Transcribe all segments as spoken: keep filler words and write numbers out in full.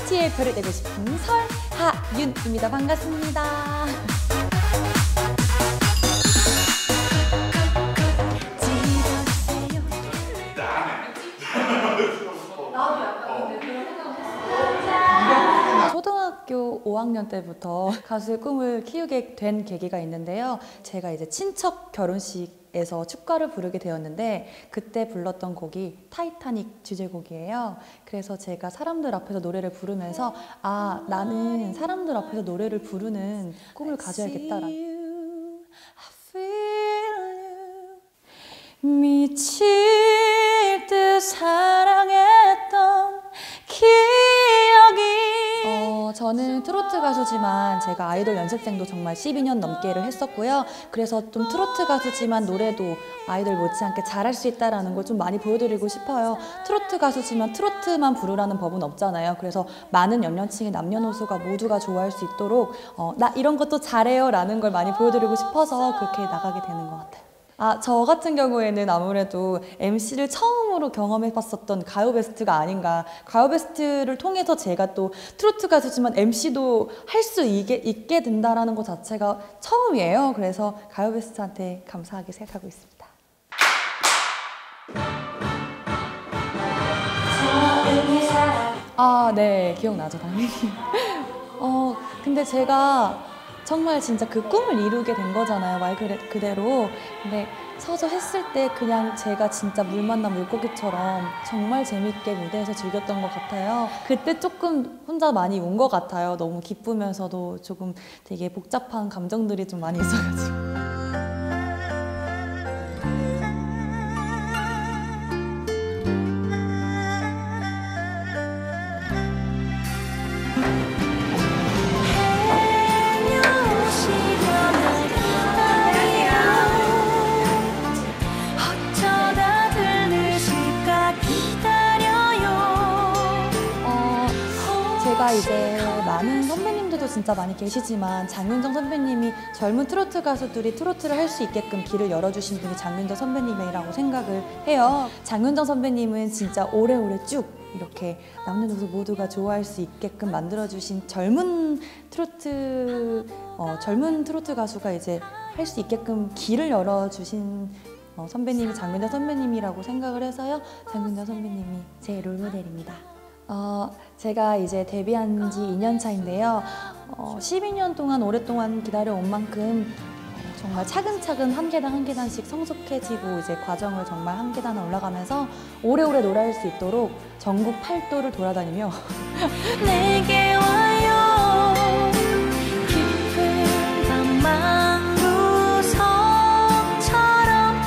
뷰티의 별을 내고 싶은 설하윤입니다. 반갑습니다. 초등학교 오 학년 때부터 가수의 꿈을 키우게 된 계기가 있는데요. 제가 이제 친척 결혼식에서 축가를 부르게 되었는데 그때 불렀던 곡이 타이타닉 주제곡이에요. 그래서 제가 사람들 앞에서 노래를 부르면서 아, 나는 사람들 앞에서 노래를 부르는 꿈을 가져야겠다라는 미칠 듯 사랑했던 기억이 어, 저는 트로트 가수지만 제가 아이돌 연습생도 정말 십이 년 넘게를 했었고요. 그래서 좀 트로트 가수지만 노래도 아이돌 못지않게 잘할 수 있다는 걸 좀 많이 보여드리고 싶어요. 트로트 가수지만 트로트만 부르라는 법은 없잖아요. 그래서 많은 연령층의 남녀노소가 모두가 좋아할 수 있도록 어, 나 이런 것도 잘해요 라는 걸 많이 보여드리고 싶어서 그렇게 나가게 되는 것 같아요. 아, 저 같은 경우에는 아무래도 엠씨를 처음으로 경험해봤었던 가요베스트가 아닌가. 가요베스트를 통해서 제가 또 트로트 가수지만 엠씨도 할 수 있게, 있게 된다는 것 자체가 처음이에요. 그래서 가요베스트한테 감사하게 생각하고 있습니다. 아, 네, 기억나죠, 당연히. 어, 근데 제가 정말 진짜 그 꿈을 이루게 된 거잖아요, 말 그래, 그대로. 근데 서서 했을 때 그냥 제가 진짜 물 만난 물고기처럼 정말 재밌게 무대에서 즐겼던 것 같아요. 그때 조금 혼자 많이 운 것 같아요. 너무 기쁘면서도 조금 되게 복잡한 감정들이 좀 많이 있어가지고. 제가 이제 많은 선배님들도 진짜 많이 계시지만 장윤정 선배님이 젊은 트로트 가수들이 트로트를 할 수 있게끔 길을 열어주신 분이 장윤정 선배님이라고 생각을 해요. 장윤정 선배님은 진짜 오래오래 쭉 이렇게 남녀노소 모두가 좋아할 수 있게끔 만들어주신 젊은 트로트, 어, 젊은 트로트 가수가 이제 할 수 있게끔 길을 열어주신 어, 선배님이 장윤정 선배님이라고 생각을 해서요. 장윤정 선배님이 제 롤모델입니다. 어, 제가 이제 데뷔한 지 이 년 차인데요. 어, 십이 년 동안 오랫동안 기다려온 만큼 어, 정말 차근차근 한 계단 한 계단씩 성숙해지고 이제 과정을 정말 한 계단 올라가면서 오래오래 노래할 수 있도록 전국 팔도를 돌아다니며 내게 와요 깊은 밤만 구성처럼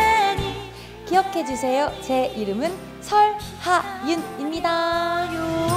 내리 기억해주세요. 제 이름은 설하윤입니다.